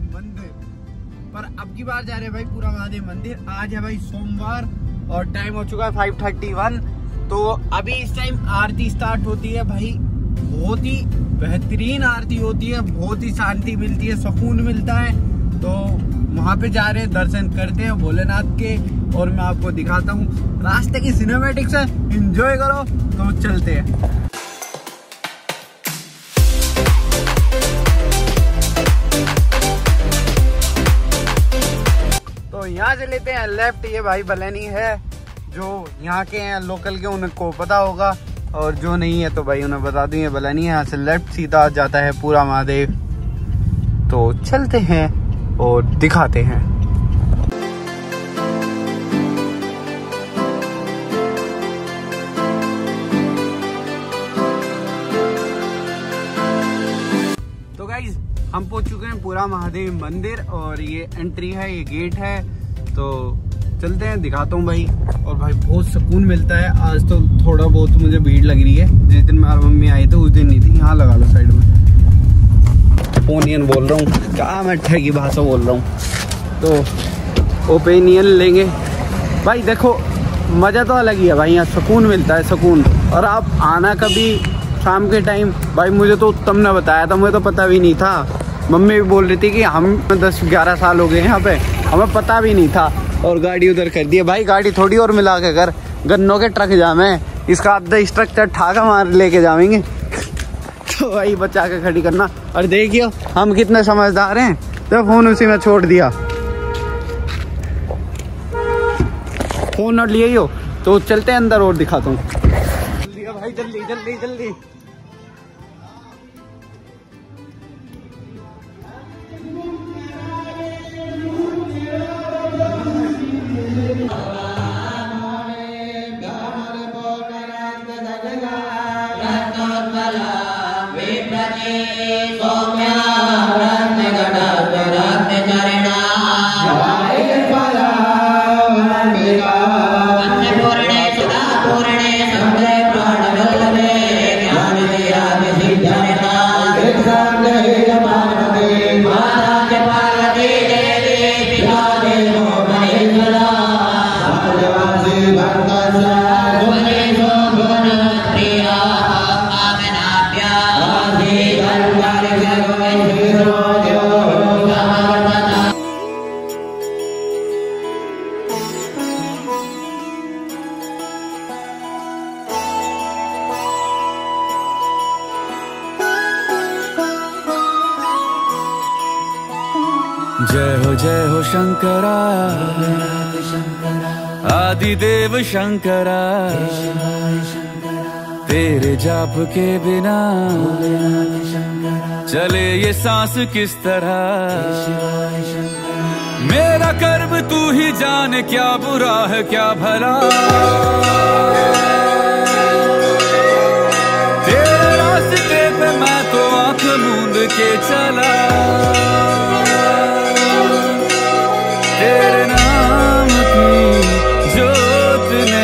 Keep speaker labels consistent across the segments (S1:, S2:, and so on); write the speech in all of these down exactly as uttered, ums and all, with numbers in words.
S1: मंदिर। पर अब की बार जा रहे हैं भाई पूरा महादेव मंदिर। आज है भाई सोमवार और टाइम हो चुका है फाइव थर्टी वन। तो अभी इस टाइम आरती स्टार्ट होती है भाई। बहुत ही बेहतरीन आरती होती है, बहुत ही शांति मिलती है, सुकून मिलता है। तो वहाँ पे जा रहे हैं, दर्शन करते हैं भोलेनाथ के और मैं आपको दिखाता हूँ रास्ते की सिनेमैटिक्स है, एंजॉय करो। तो चलते हैं। तो यहाँ से लेते हैं लेफ्ट। ये भाई बलैनी है, जो यहाँ के हैं लोकल के उनको पता होगा, और जो नहीं है तो भाई उन्हें बता दूं ये बलैनी है। यहाँ से लेफ्ट सीधा जाता है पूरा महादेव। तो चलते हैं और दिखाते हैं। तो गाइज हम पहुंच चुके हैं पूरा महादेव मंदिर और ये एंट्री है, ये गेट है। तो चलते हैं, दिखाता हूँ भाई। और भाई बहुत सुकून मिलता है। आज तो थोड़ा बहुत मुझे भीड़ लग रही है। जिस दिन मेरी मम्मी आई थी उस दिन नहीं थी। यहाँ लगा लो साइड में। ओपिनियन बोल रहा हूँ, क्या मैं ठे की भाषा बोल रहा हूँ। तो ओपिनियन लेंगे भाई। देखो मज़ा तो अलग ही है भाई, यहाँ सुकून मिलता है, सुकून। और आप आना कभी शाम के टाइम। भाई मुझे तो उत्तम ने बताया था, मुझे तो पता भी नहीं था। मम्मी भी बोल रही थी कि हम दस ग्यारह साल हो गए यहाँ पे, हमें पता भी नहीं था। और गाड़ी उधर कर दी है भाई। गाड़ी थोड़ी और मिला के कर, गन्नों के ट्रक जाम है, इसका आधा स्ट्रक्चर ठाका मार लेके जाएंगे। तो भाई बचा के खड़ी करना। और देखियो हम कितने समझदार हैं, तो फोन उसी में छोड़ दिया। फोन और लिए हो। तो चलते हैं अंदर और दिखाता हूँ। जल्दी भाई, जल्दी जल्दी जल्दी।
S2: जय हो जय हो शंकरा, आदिदेव शंकरा। तेरे जाप के बिना चले ये सांस किस तरह। मेरा कर्म तू ही जाने, क्या बुरा है क्या भला। तेरे रास्ते पे मैं तो आंख मूंद के चला। तेरे नाम की जोत ने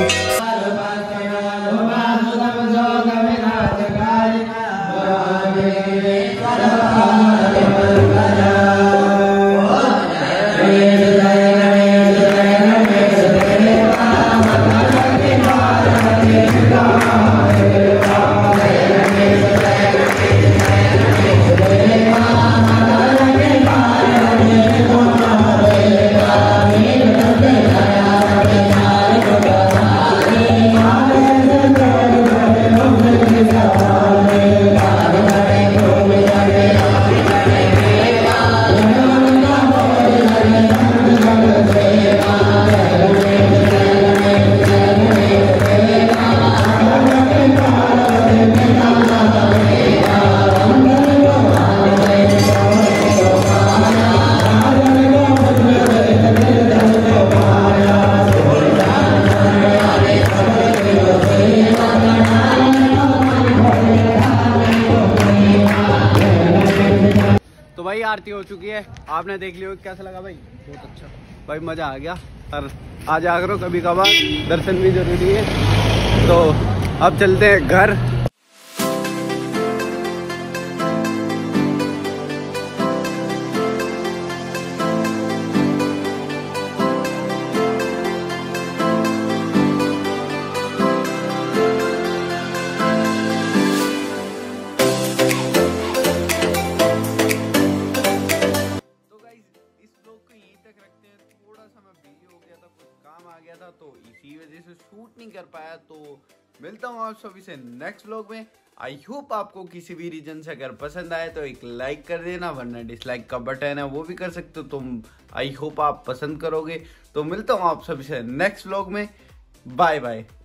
S1: आरती हो चुकी है, आपने देख लिया। कैसा लगा भाई? बहुत अच्छा भाई, मजा आ गया। और आ जा करो कभी कभार, दर्शन भी जरूरी है। तो अब चलते हैं घर। था तो इसी वजह से शूट नहीं कर पाया। तो मिलता हूँ आप सभी से नेक्स्ट व्लॉग में। आई होप आपको किसी भी रीजन से अगर पसंद आए तो एक लाइक कर देना, वरना डिसलाइक का बटन है वो भी कर सकते हो। तुम आई होप आप पसंद करोगे। तो मिलता हूँ आप सभी से नेक्स्ट व्लॉग में। Bye bye.